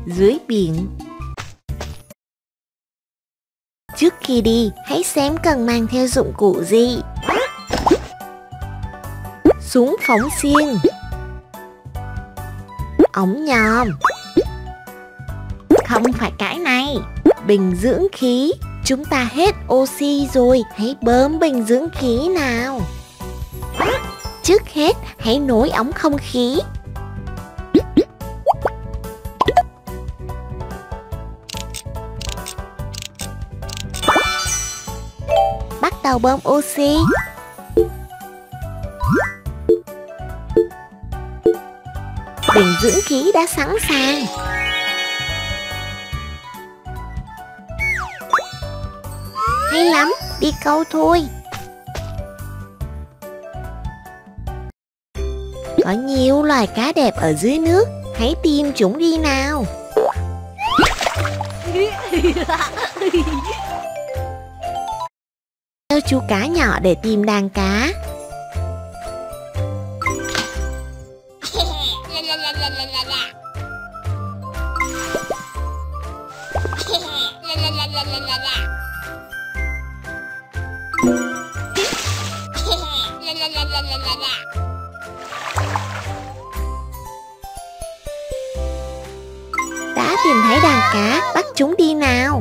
dưới biển. Trước khi đi, hãy xem cần mang theo dụng cụ gì. Súng phóng xiên, ống nhòm. Không phải cái này. Bình dưỡng khí. Chúng ta hết oxy rồi, hãy bơm bình dưỡng khí nào. Trước hết, hãy nối ống không khí. Bắt đầu bơm oxy. Bình dưỡng khí đã sẵn sàng. Hay lắm, đi câu thôi. Có nhiều loài cá đẹp ở dưới nước, hãy tìm chúng đi nào. Theo chú cá nhỏ để tìm đàn cá. Đã tìm thấy đàn cá, bắt chúng đi nào.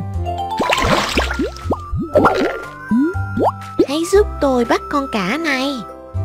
Hãy giúp tôi bắt con cá này.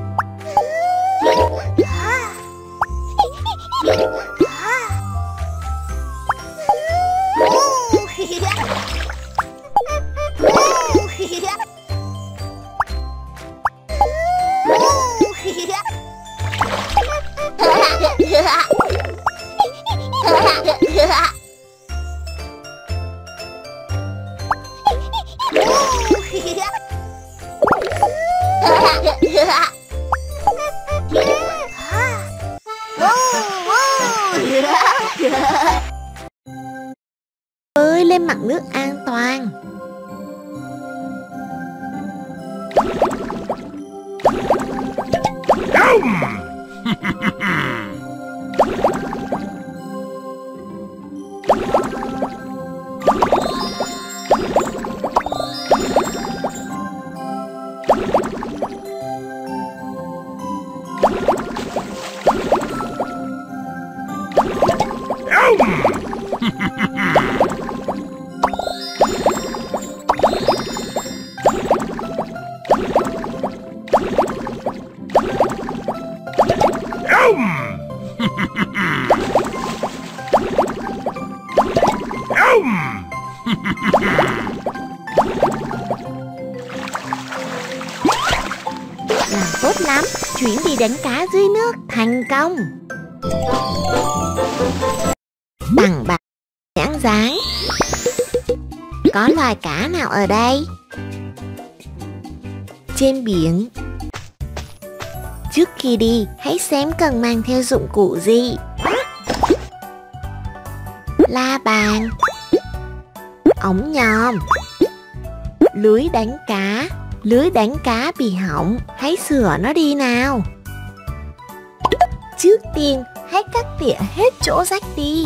Bơi lên mặt nước an toàn. Làm tốt lắm, chuyến đi đánh cá dưới nước thành công. Bằng bạc nhãn dáng. Có loài cá nào ở đây? Trên biển. Trước khi đi, hãy xem cần mang theo dụng cụ gì. La bàn, ống nhòm, lưới đánh cá. Lưới đánh cá bị hỏng, hãy sửa nó đi nào. Trước tiên, hãy cắt tỉa hết chỗ rách đi.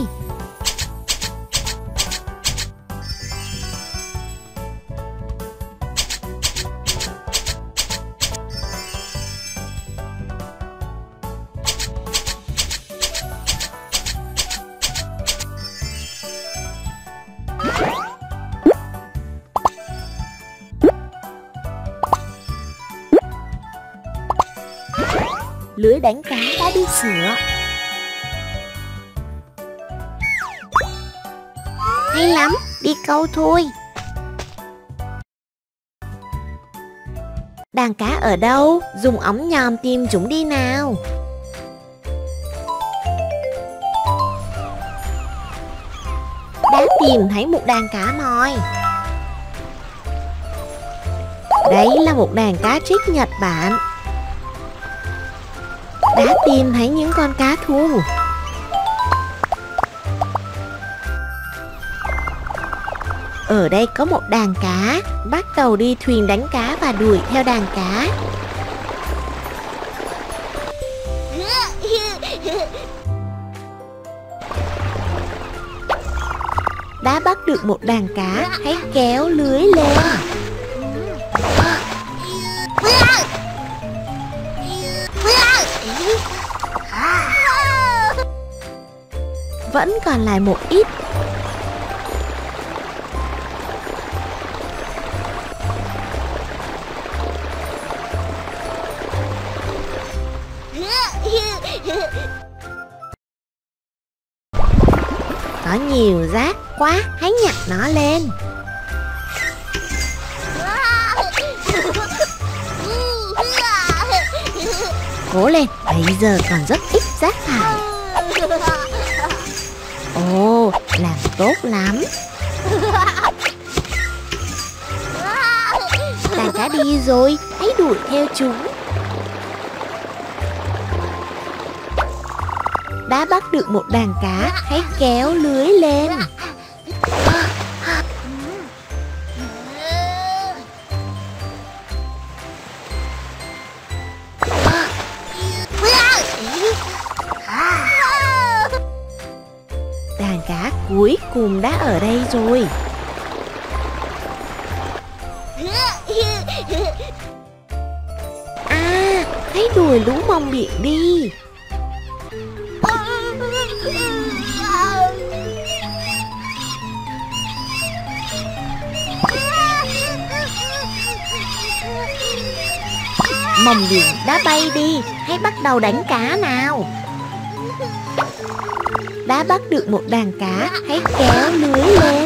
Lưới đánh cá đã được sửa. Hay lắm, đi câu thôi. Đàn cá ở đâu? Dùng ống nhòm tìm chúng đi nào. Đã tìm thấy một đàn cá mòi. Đấy là một đàn cá trích Nhật Bản. Đã tìm thấy những con cá thu. Ở đây có một đàn cá. Bắt đầu đi thuyền đánh cá và đuổi theo đàn cá. Đã bắt được một đàn cá, hãy kéo lưới lên. Vẫn còn lại một ít. Có nhiều rác quá, hãy nhặt nó lên. Cố lên, bây giờ còn rất ít rác thải. Ồ, làm tốt lắm. Đàn cá đi rồi, hãy đuổi theo chúng. Đã bắt được một đàn cá, hãy kéo lưới lên. Đàn cá cuối cùng đã ở đây rồi. À, hãy đuổi lũ mòng biển đi. Mòng biển đã bay đi, hãy bắt đầu đánh cá nào. Đã bắt được một đàn cá, hãy kéo lưới lên.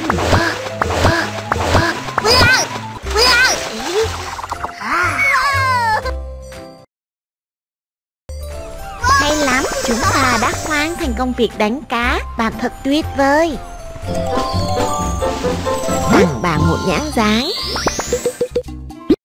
Hay lắm, chúng ta đã hoàn thành công việc đánh cá. Bạn thật tuyệt vời. Tặng bạn một nhãn dán.